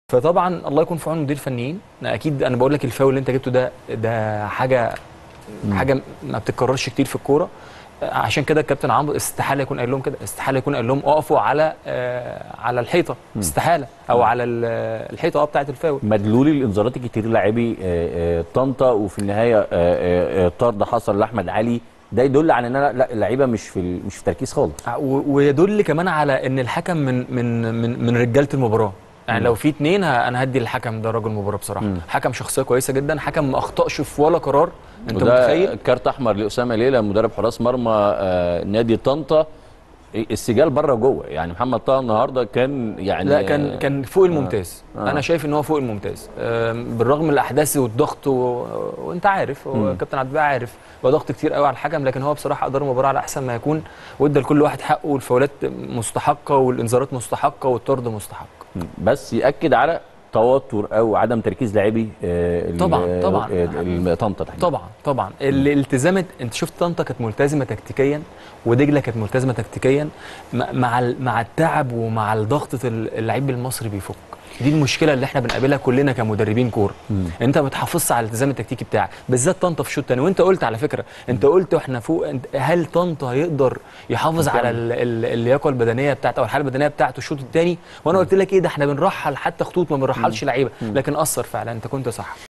فطبعا الله يكون في عون المدير الفنيين. اكيد انا بقول لك الفاول اللي انت جبته ده حاجه ما بتتكررش كتير في الكوره. عشان كده الكابتن عمرو استحاله يكون قال لهم كده، استحاله يكون قال لهم اقفوا على الحيطه، استحاله، او على الحيطه بتاعه الفاول. مدلول الانذارات الكتير لاعبي طنطا، وفي النهايه طرد حصل لاحمد علي، ده يدل على ان لا اللعيبه مش في تركيز خالص، ويدل كمان على ان الحكم من رجاله المباراه. يعني لو في اتنين انا هدي الحكم ده رجل مباراه بصراحه. حكم شخصيه كويسه جدا، حكم ما اخطاش في ولا قرار. انت متخيل؟ كارت احمر لاسامه ليلى مدرب حراس مرمى نادي طنطا، السجال بره وجوه. يعني محمد طه النهارده كان يعني لا كان فوق الممتاز. انا شايف ان هو فوق الممتاز بالرغم من الاحداث والضغط وانت عارف هو كابتن عبد الباقي عارف وضغط كتير قوي على الحكم، لكن هو بصراحه ادار المباراه على احسن ما يكون، وادى لكل واحد حقه، والفاولات مستحقه والانذارات مستحقه والطرد مستحق. بس ياكد على توتر او عدم تركيز لاعبي طبعا طنطا. طبعا اللي التزمت. انت شفت طنطا كانت ملتزمه تكتيكيا، ودجله كانت ملتزمه تكتيكيا، مع التعب ومع الضغط اللعيب المصري بيفك. دي المشكله اللي احنا بنقابلها كلنا كمدربين كوره. انت ما بتحافظش على الالتزام التكتيكي بتاعك، بالذات طنطا في الشوط الثاني. وانت قلت على فكره، انت قلت احنا فوق، هل طنطا هيقدر يحافظ على اللياقه البدنيه بتاعته او الحاله البدنيه بتاعته الشوط الثاني؟ وانا قلت لك ايه ده، احنا بنرحل حتى خطوط، ما بنرحلش لعيبه، لكن اثر فعلا. انت كنت صح.